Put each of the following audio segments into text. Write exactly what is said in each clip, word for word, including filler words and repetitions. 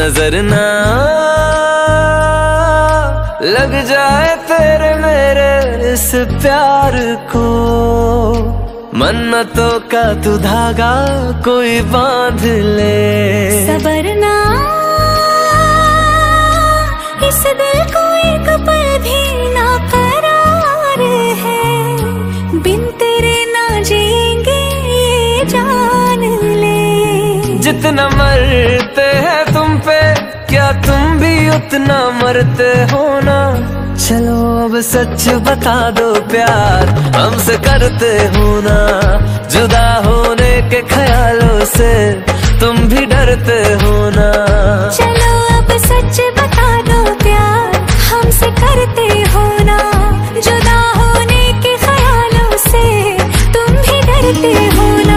नजर ना लग जाए तेरे मेरे इस प्यार को, मन्नतों का तू धागा कोई बांध ले। सबर ना इस दिल को एक पल भी ना करार है, बिन तेरे ना जिएंगे ये जान ले। जितना मरते हैं तुम पे क्या तुम भी उतना मरते हो ना। चलो अब सच बता दो प्यार हमसे करते हो ना। जुदा होने के ख्यालों से तुम भी डरते हो ना। चलो अब सच बता दो प्यार हमसे करते हो ना। जुदा होने के ख्यालों से तुम भी डरते हो ना।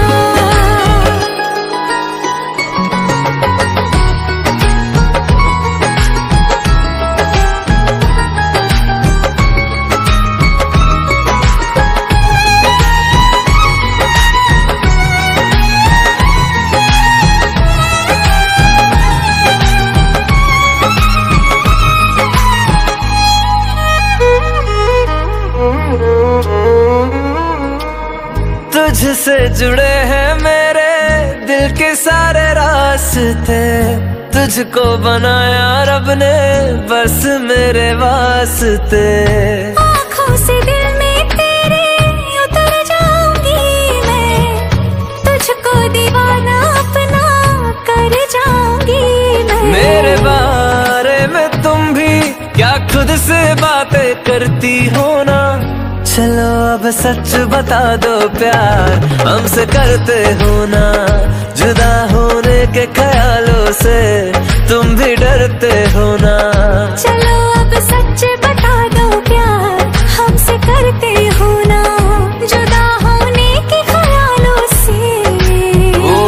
तुझसे जुड़े हैं मेरे दिल के सारे रास्ते, तुझको बनाया रब ने बस मेरे वास्ते। आँखों से दिल में तेरे उतर जाऊंगी मैं, तुझको दीवाना अपना कर जाऊंगी मैं। मेरे बारे में तुम भी क्या खुद से बातें करती हो ना। चलो अब सच बता दो प्यार हमसे करते हो ना। जुदा होने के ख्यालों से तुम भी डरते हो ना। चलो अब सच बता दो प्यार हमसे करते हो ना। जुदा होने के ख्यालों से ओ,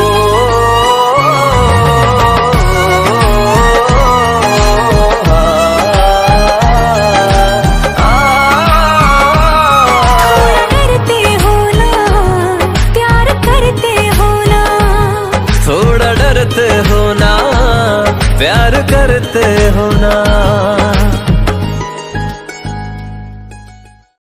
थोड़ा डरते हो ना, प्यार करते हो ना।